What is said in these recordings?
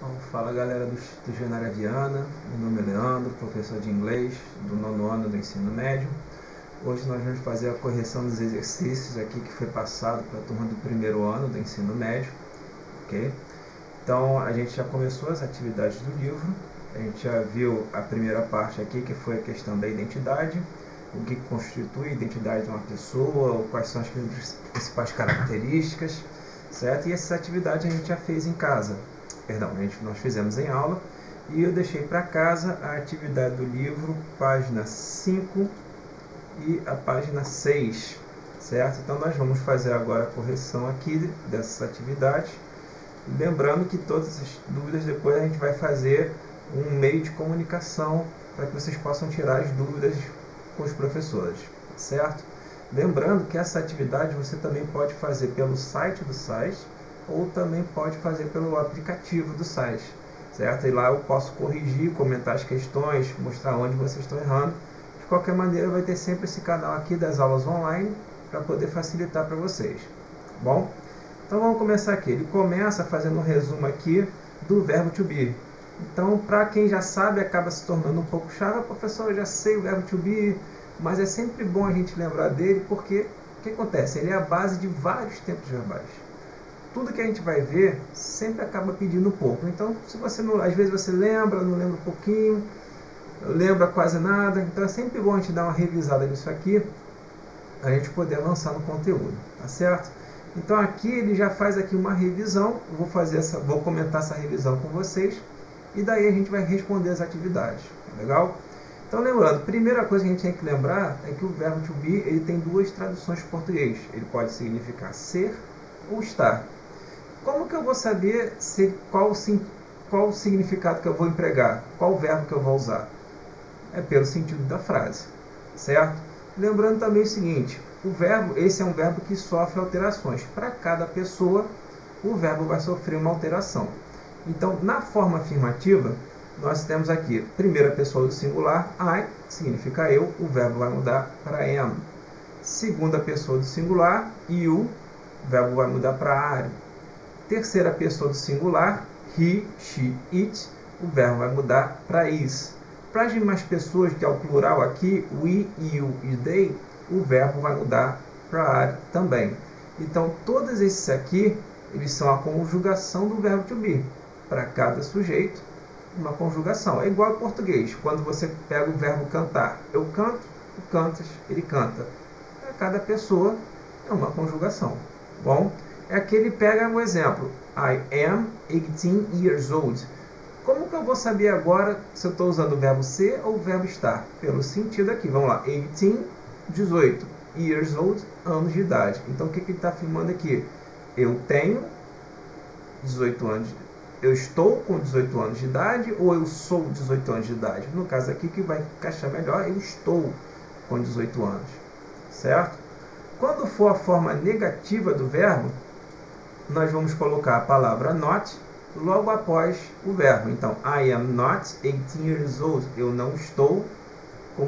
Bom, fala galera do Genária Viana, meu nome é Leandro, professor de inglês do 9º ano do ensino médio. Hoje nós vamos fazer a correção dos exercícios aqui que foi passado para a turma do 1º ano do ensino médio, ok? Então a gente já começou as atividades do livro, a gente já viu a primeira parte aqui que foi a questão da identidade, o que constitui a identidade de uma pessoa, ou quais são as principais características, certo? E essas atividades a gente já fez em casa. Perdão, nós fizemos em aula e eu deixei para casa a atividade do livro, página 5 e a página 6, certo? Então nós vamos fazer agora a correção aqui dessas atividades, lembrando que todas as dúvidas depois a gente vai fazer um meio de comunicação para que vocês possam tirar as dúvidas com os professores, certo? Lembrando que essa atividade você também pode fazer pelo site do SAIS, ou também pode fazer pelo aplicativo do site, certo? E lá eu posso corrigir, comentar as questões, mostrar onde vocês estão errando. De qualquer maneira, vai ter sempre esse canal aqui das aulas online para poder facilitar para vocês, bom? Então vamos começar aqui. Ele começa fazendo um resumo aqui do verbo to be. Então, para quem já sabe, acaba se tornando um pouco chato. Professor, eu já sei o verbo to be, mas é sempre bom a gente lembrar dele, porque o que acontece? Ele é a base de vários tempos verbais. Tudo que a gente vai ver sempre acaba pedindo um pouco. Então, se você não, às vezes você lembra, não lembra um pouquinho, lembra quase nada. Então, é sempre bom a gente dar uma revisada nisso aqui, a gente poder avançar no conteúdo, tá certo? Então, aqui ele já faz aqui uma revisão. Eu vou comentar essa revisão com vocês e daí a gente vai responder as atividades, legal? Então, lembrando, primeira coisa que a gente tem que lembrar é que o verbo to be ele tem duas traduções em português. Ele pode significar ser ou estar. Como que eu vou saber qual o significado que eu vou empregar? Qual verbo que eu vou usar? É pelo sentido da frase, certo? Lembrando também o seguinte, esse é um verbo que sofre alterações. Para cada pessoa, o verbo vai sofrer uma alteração. Então, na forma afirmativa, nós temos aqui, primeira pessoa do singular, I, que significa eu, o verbo vai mudar para am. Segunda pessoa do singular, you, o verbo vai mudar para are. Terceira pessoa do singular, he, she, it, o verbo vai mudar para is. Para as demais pessoas, que é o plural aqui, we, you e they, o verbo vai mudar para are também. Então, todos esses aqui, eles são a conjugação do verbo to be. Para cada sujeito, uma conjugação. É igual ao português. Quando você pega o verbo cantar, eu canto, tu cantas, ele canta. Para cada pessoa, é uma conjugação. Bom? É que ele pega o exemplo, I am 18 years old. Como que eu vou saber agora se eu estou usando o verbo ser ou o verbo estar? Pelo sentido aqui, vamos lá, 18, 18, years old, anos de idade. Então o que ele está afirmando aqui? Eu tenho 18 anos, eu estou com 18 anos de idade ou eu sou 18 anos de idade? No caso aqui que vai encaixar melhor, eu estou com 18 anos, certo? Quando for a forma negativa do verbo, nós vamos colocar a palavra not logo após o verbo. Então, I am not 18 years old. Eu não estou com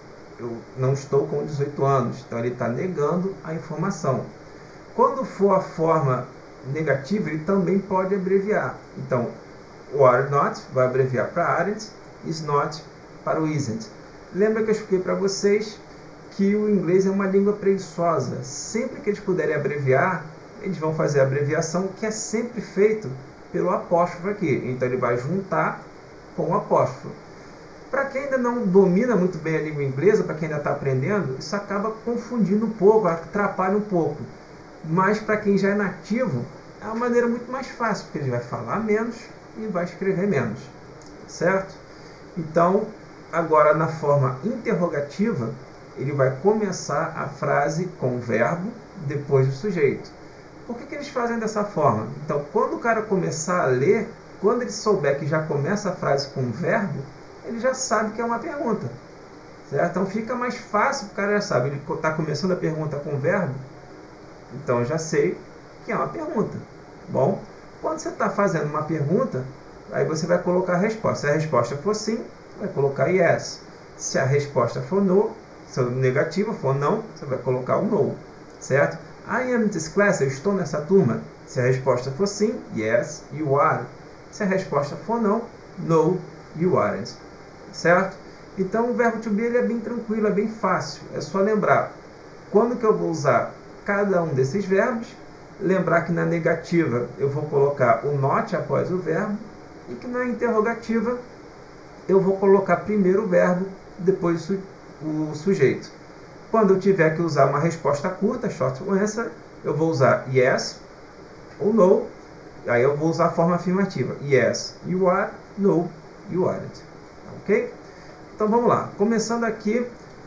18 anos. Então, ele está negando a informação. Quando for a forma negativa, ele também pode abreviar. Então, o are not vai abreviar para aren't, is not para o isn't. Lembra que eu expliquei para vocês que o inglês é uma língua preguiçosa. Sempre que eles puderem abreviar, eles vão fazer a abreviação, que é sempre feito pelo apóstrofo aqui. Então, ele vai juntar com o apóstrofo. Para quem ainda não domina muito bem a língua inglesa, para quem ainda está aprendendo, isso acaba confundindo um pouco, atrapalha um pouco. Mas, para quem já é nativo, é uma maneira muito mais fácil, porque ele vai falar menos e vai escrever menos. Certo? Então, agora na forma interrogativa, ele vai começar a frase com o verbo, depois o sujeito. Por que eles fazem dessa forma? Então, quando o cara começar a ler, quando ele souber que já começa a frase com um verbo, ele já sabe que é uma pergunta. Certo? Então, fica mais fácil, o cara já sabe. Ele está começando a pergunta com verbo, então eu já sei que é uma pergunta. Bom, quando você está fazendo uma pergunta, aí você vai colocar a resposta. Se a resposta for sim, vai colocar yes. Se a resposta for no, se a negativa for não, você vai colocar o no. Certo? I am in this class, eu estou nessa turma. Se a resposta for sim, yes, you are. Se a resposta for não, no, you aren't. Certo? Então o verbo to be ele é bem tranquilo, é bem fácil. É só lembrar quando que eu vou usar cada um desses verbos. Lembrar que na negativa eu vou colocar o not após o verbo e que na interrogativa eu vou colocar primeiro o verbo, depois o sujeito. Quando eu tiver que usar uma resposta curta, short answer, eu vou usar yes ou no, aí eu vou usar a forma afirmativa. Yes, you are, no, you aren't. Ok? Então vamos lá. Começando aqui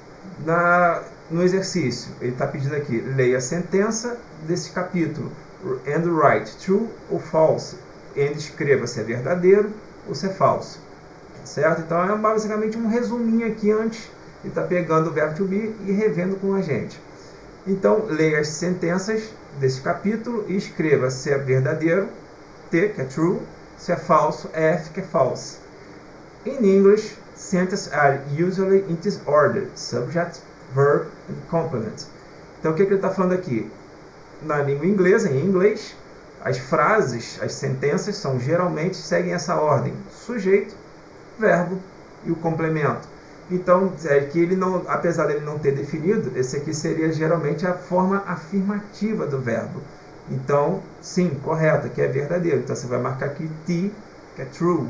no exercício. Ele está pedindo aqui, leia a sentença desse capítulo. And write true ou false. And escreva se é verdadeiro ou se é falso. Certo? Então é basicamente um resuminho aqui antes. Ele está pegando o verbo to be e revendo com a gente. Então, leia as sentenças desse capítulo e escreva se é verdadeiro, T, que é true, se é falso, F, que é false. In English, sentences are usually in this order: subject, verb and complement. Então, o que ele está falando aqui? Na língua inglesa, em inglês, as frases, as sentenças geralmente seguem essa ordem: sujeito, verbo e o complemento. Então, que ele não, apesar dele não ter definido, esse aqui seria geralmente a forma afirmativa do verbo. Então, sim, correto, que é verdadeiro. Então, você vai marcar aqui T, que é true.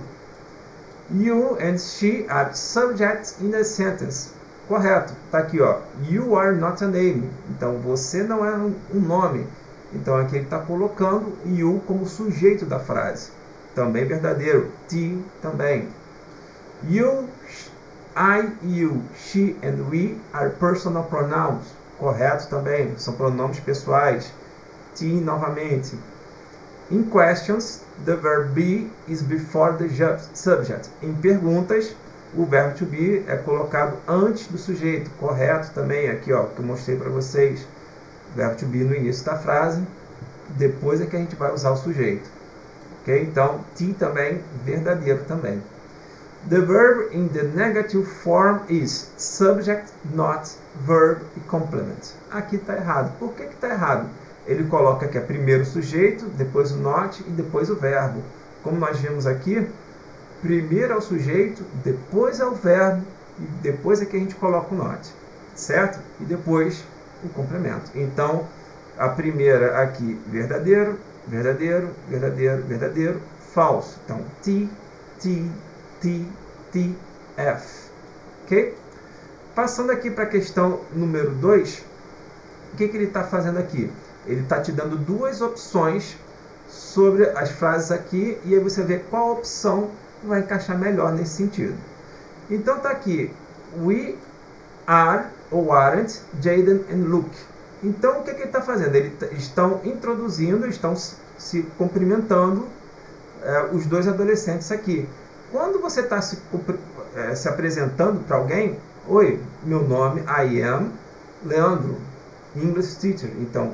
You and she are subjects in a sentence. Correto, está aqui, ó. You are not a name. Então, você não é um nome. Então, aqui ele está colocando you como sujeito da frase. Também verdadeiro. T também. You, I, you, she and we are personal pronouns. Correto também, são pronomes pessoais. T novamente. In questions, the verb be is before the subject. Em perguntas, o verbo to be é colocado antes do sujeito. Correto também, aqui ó, que eu mostrei para vocês. O verbo to be no início da frase, depois é que a gente vai usar o sujeito. Ok? Então, T também, verdadeiro também. The verb in the negative form is subject, not, verb e complement. Aqui está errado. Por que está errado? Ele coloca que é primeiro o sujeito, depois o not e depois o verbo. Como nós vimos aqui, primeiro é o sujeito, depois é o verbo e depois é que a gente coloca o not. Certo? E depois o complemento. Então, a primeira aqui, verdadeiro, verdadeiro, verdadeiro, verdadeiro, falso. Então, T, T, T, T, F. Ok? Passando aqui para a questão número 2, o que ele está fazendo aqui? Ele está te dando duas opções sobre as frases aqui e aí você vê qual opção vai encaixar melhor nesse sentido. Então está aqui, we are ou aren't Jaden and Luke. Então o que ele está fazendo? Eles estão introduzindo, estão se cumprimentando os dois adolescentes aqui. Quando você está se apresentando para alguém, oi, meu nome, I am Leandro, English teacher. Então,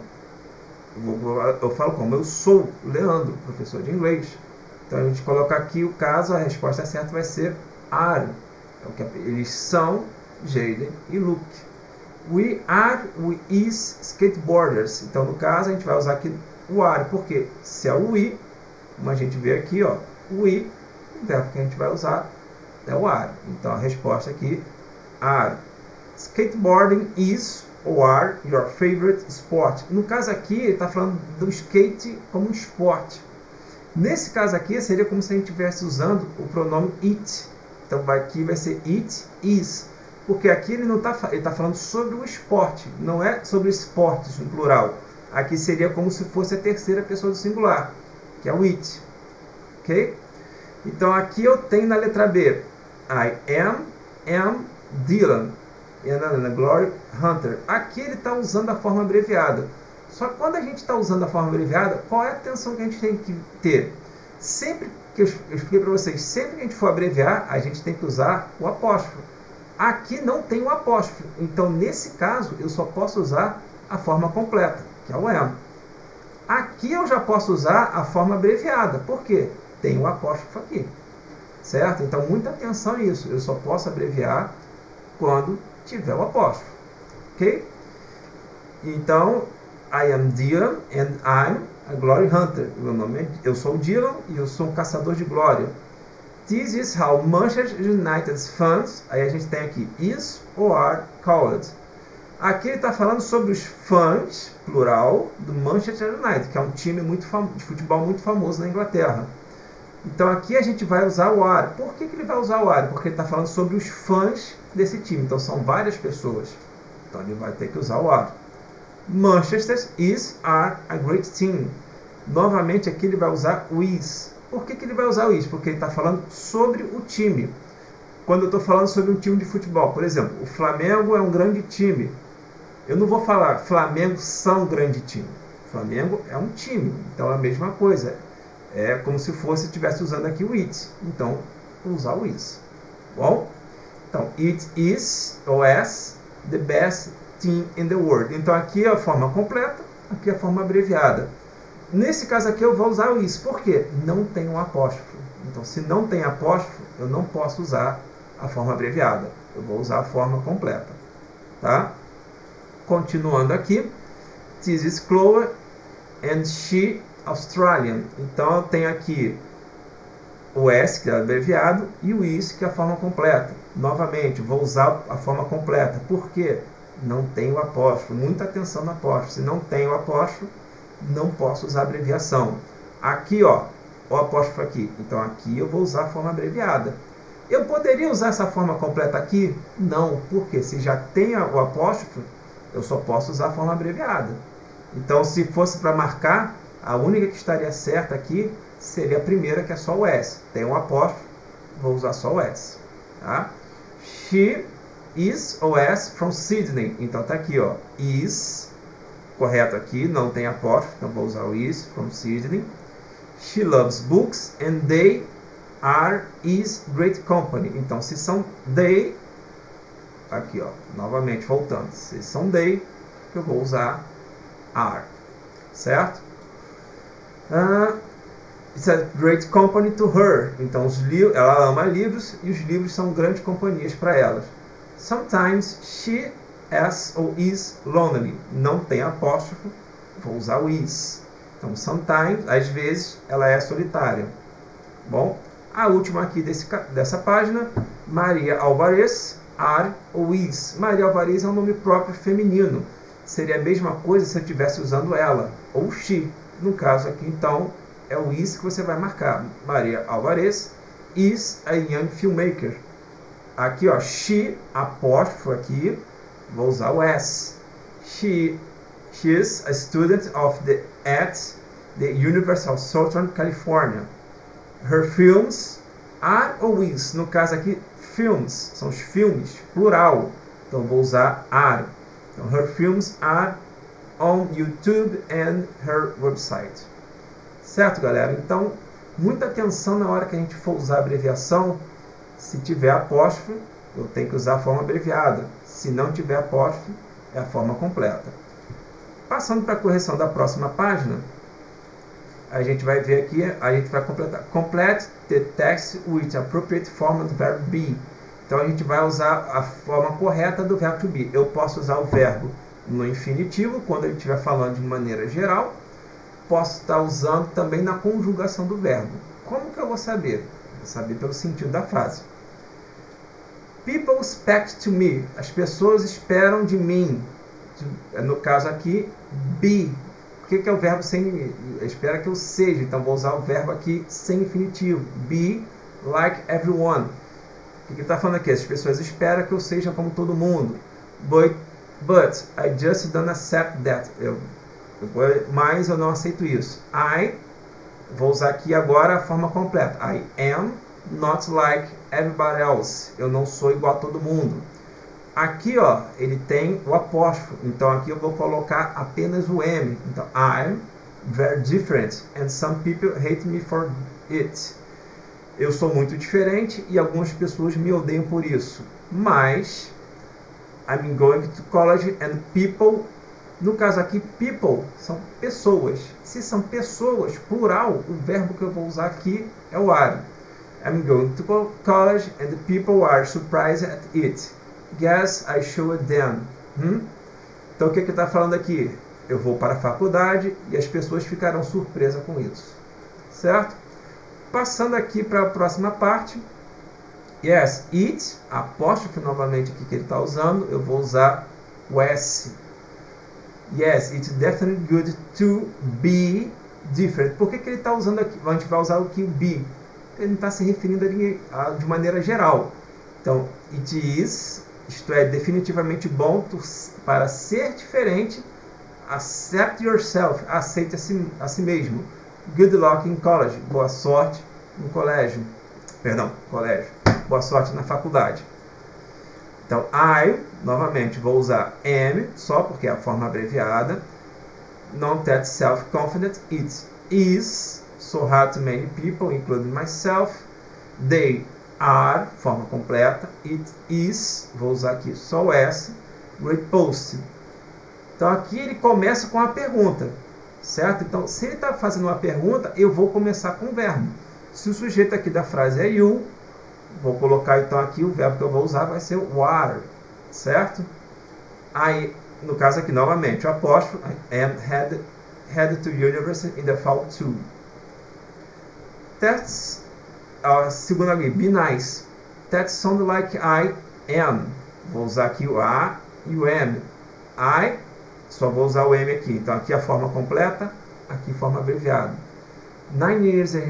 eu falo como? Eu sou Leandro, professor de inglês. Então, a gente coloca aqui o caso, a resposta certa vai ser are. Então, eles são Jaden e Luke. We are, we is skateboarders. Então, no caso, a gente vai usar aqui o are, porque se é o we, como a gente vê aqui, ó, we, o verbo que a gente vai usar é o are. Então, a resposta aqui, are. Skateboarding is ou are your favorite sport. No caso aqui, ele está falando do skate como um esporte. Nesse caso aqui, seria como se a gente estivesse usando o pronome it. Então, aqui vai ser it is. Porque aqui ele não está ele tá falando sobre o esporte, não é sobre esportes no plural. Aqui seria como se fosse a terceira pessoa do singular, que é o it. Ok? Então, aqui eu tenho na letra B, I am Dylan, and Glory Hunter. Aqui ele está usando a forma abreviada. Só que quando a gente está usando a forma abreviada, qual é a atenção que a gente tem que ter? Sempre que eu expliquei para vocês, sempre que a gente for abreviar, a gente tem que usar o apóstrofo. Aqui não tem o apóstrofo. Então, nesse caso, eu só posso usar a forma completa, que é o am. Aqui eu já posso usar a forma abreviada. Por quê? Tem o apóstrofo aqui. Certo? Então, muita atenção nisso. Eu só posso abreviar quando tiver o apóstrofo. Ok? Então, I am Dylan and I'm a glory hunter. Meu nome é, eu sou o Dylan e eu sou um caçador de glória. This is how Manchester United's fans, aí a gente tem aqui, is or are called. Aqui ele está falando sobre os fãs, plural, do Manchester United, que é um time de futebol muito famoso na Inglaterra. Então aqui a gente vai usar o are. Por que ele vai usar o are? Porque ele está falando sobre os fãs desse time. Então são várias pessoas. Então ele vai ter que usar o are. Manchester are a great team. Novamente aqui ele vai usar o is. Por que ele vai usar o is? Porque ele está falando sobre o time. Quando eu estou falando sobre um time de futebol, por exemplo, o Flamengo é um grande time. Eu não vou falar Flamengo são um grande time. Flamengo é um time. Então é a mesma coisa. É como se fosse estivesse usando aqui o it. Então, vou usar o is. Bom? Então, it is, ou as, the best team in the world. Então, aqui é a forma completa, aqui é a forma abreviada. Nesse caso aqui, eu vou usar o is. Por quê? Não tem um apóstrofo. Então, se não tem apóstrofo, eu não posso usar a forma abreviada. Eu vou usar a forma completa. Tá? Continuando aqui. This is Chloe and she Australian. Então eu tenho aqui o S, que é abreviado, e o is, que é a forma completa. Novamente, vou usar a forma completa. Por quê? Não tem o apóstrofo. Muita atenção no apóstrofo. Se não tem o apóstrofo, não posso usar a abreviação. Aqui, ó, o apóstrofo aqui. Então aqui eu vou usar a forma abreviada. Eu poderia usar essa forma completa aqui? Não, porque se já tem o apóstrofo, eu só posso usar a forma abreviada. Então, se fosse para marcar, a única que estaria certa aqui seria a primeira, que é só o S. Tem um apóstrofo, vou usar só o S. Tá? She is ou S from Sydney. Então tá aqui, ó. Is, correto aqui, não tem apóstrofo, então vou usar o is from Sydney. She loves books and they are is great company. Então, se são they, aqui, ó, novamente voltando. Se são they, eu vou usar are. Certo? It's a great company to her. Então, ela ama livros e os livros são grandes companhias para ela. Sometimes she is lonely. Não tem apóstrofo, vou usar o is. Então, sometimes, às vezes, ela é solitária. Bom, a última aqui dessa página, Maria Alvarez, are ou is. Maria Alvarez é um nome próprio feminino. Seria a mesma coisa se eu estivesse usando ela, ou she. No caso aqui, então, é o is que você vai marcar. Maria Alvarez is a young filmmaker. Aqui, ó, she, apóstrofo aqui, vou usar o s. She is a student at the University of Southern California. Her films are ou is. No caso aqui, films, são os filmes, plural. Então, vou usar are. Então, her films are on YouTube and her website. Certo, galera? Então, muita atenção na hora que a gente for usar a abreviação. Se tiver apóstrofo, eu tenho que usar a forma abreviada. Se não tiver apóstrofo, é a forma completa. Passando para a correção da próxima página, a gente vai ver aqui, a gente vai completar. Complete the text with appropriate form of verb be. Então, a gente vai usar a forma correta do verbo to be. Eu posso usar o verbo no infinitivo, quando ele estiver falando de maneira geral. Posso estar usando também na conjugação do verbo. Como que eu vou saber? Vou saber pelo sentido da frase. People expect to me. As pessoas esperam de mim. No caso aqui, be. O que é o verbo sem... Espera que eu seja. Então, vou usar o verbo aqui sem infinitivo. Be like everyone. O que ele está falando aqui? As pessoas esperam que eu seja como todo mundo. But I just don't accept that. Mas eu não aceito isso. Vou usar aqui agora a forma completa. I am not like everybody else. Eu não sou igual a todo mundo. Aqui, ó, ele tem o apóstrofo. Então, aqui eu vou colocar apenas o M. Então, I'm very different and some people hate me for it. Eu sou muito diferente e algumas pessoas me odeiam por isso. Mas I'm going to college and people, no caso aqui, people são pessoas. Se são pessoas, plural, o verbo que eu vou usar aqui é o are. I'm going to college and the people are surprised at it. Guess I showed them. Então o que ele está falando aqui? eu vou para a faculdade e as pessoas ficarão surpresas com isso. Certo? Passando aqui para a próxima parte. Yes, it, apóstrofe novamente aqui que ele está usando, eu vou usar o S. Yes, it's definitely good to be different. Por que ele está usando aqui? A gente vai usar o que o be. Ele está se referindo de maneira geral. Então, it is, isto é, definitivamente bom para ser diferente. Accept yourself, aceite a si mesmo. Good luck in college, boa sorte no colégio. Perdão, colégio. Boa sorte na faculdade. Então, I, novamente, vou usar am, só porque é a forma abreviada. Not that self-confident. It is so hard to many people, including myself. They are, forma completa. It is, vou usar aqui só o S. Repost. Então, aqui ele começa com a pergunta, certo? Então, se ele está fazendo uma pergunta, eu vou começar com o verbo. Se o sujeito aqui da frase é you, vou colocar então aqui o verbo que eu vou usar vai ser were, certo? Aí, no caso aqui novamente, o apóstrofo, I am headed to university in the fall too. That's, a segunda aqui, be nice. That sounds like I am. Vou usar aqui o a e o am. I, só vou usar o am aqui. Então aqui a forma completa, aqui forma abreviada. 9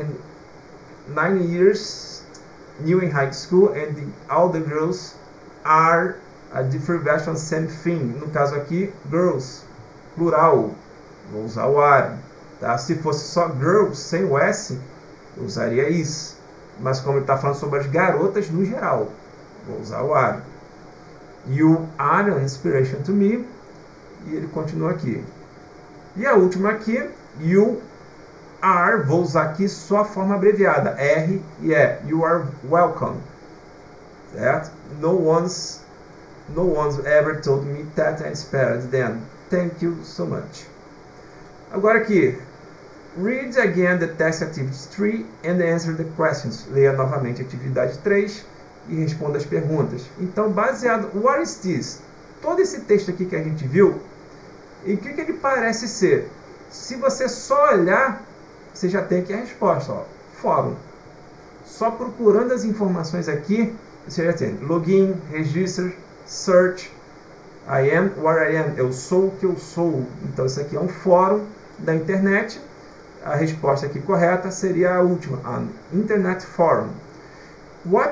years new in high school and all the girls are a different version of the same thing. No caso aqui, girls, plural, vou usar o are. Tá? Se fosse só girls, sem o S, eu usaria is. Mas como ele está falando sobre as garotas no geral, vou usar o are. You are an inspiration to me. E ele continua aqui. E a última aqui, you are, vou usar aqui só a forma abreviada, R e E. You are welcome. Certo? No one's ever told me that I inspired them. Thank you so much. Agora aqui, read again the test activity 3 and answer the questions. Leia novamente a atividade 3 e responda as perguntas. Então, baseado, what is this? Todo esse texto aqui que a gente viu, e o que ele parece ser? Se você só olhar, você já tem aqui a resposta, ó, fórum. Só procurando as informações aqui, você já tem login, register, search, I am what I am, eu sou o que eu sou. Então isso aqui é um fórum da internet. A resposta aqui correta seria a última, an internet forum. What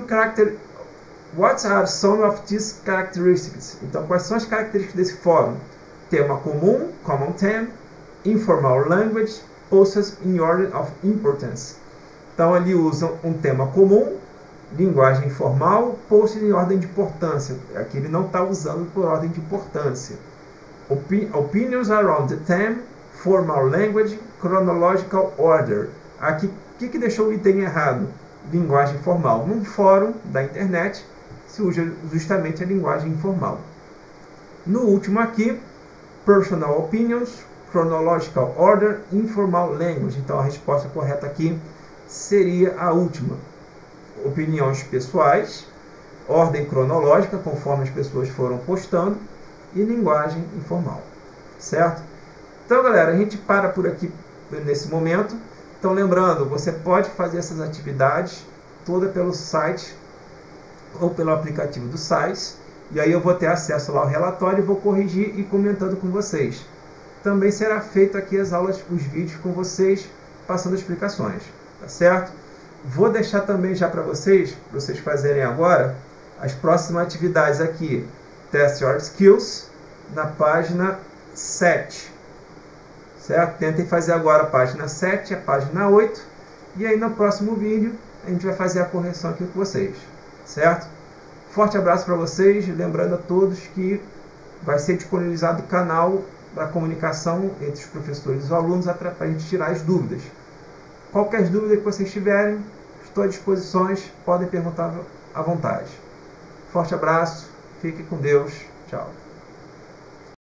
are some of these characteristics? Então quais são as características desse fórum? Tema comum, common theme, informal language, posts in order of importance. Então ele usa um tema comum, linguagem informal, posts em ordem de importância. Aqui ele não está usando por ordem de importância. Opinions around the theme, formal language, chronological order. Aqui, o que deixou o item errado? Linguagem formal. Num fórum da internet, se usa justamente a linguagem informal. No último aqui, personal opinions, chronological order, informal language. Então a resposta correta aqui seria a última. Opiniões pessoais, ordem cronológica, conforme as pessoas foram postando, e linguagem informal. Certo? Então, galera, a gente para por aqui nesse momento. Então, lembrando, você pode fazer essas atividades toda pelo site ou pelo aplicativo do SAIS. E aí eu vou ter acesso lá ao relatório e vou corrigir e comentando com vocês. Também será feito aqui as aulas, os vídeos com vocês, passando explicações. Tá certo? Vou deixar também já para vocês fazerem agora, as próximas atividades aqui. Test Your Skills, na página 7. Certo? Tentem fazer agora a página 7 e a página 8. E aí no próximo vídeo a gente vai fazer a correção aqui com vocês. Certo? Forte abraço para vocês. Lembrando a todos que vai ser disponibilizado o canal para comunicação entre os professores e os alunos para a gente tirar as dúvidas. Qualquer dúvida que vocês tiverem, estou à disposição. Podem perguntar à vontade. Forte abraço. Fique com Deus. Tchau.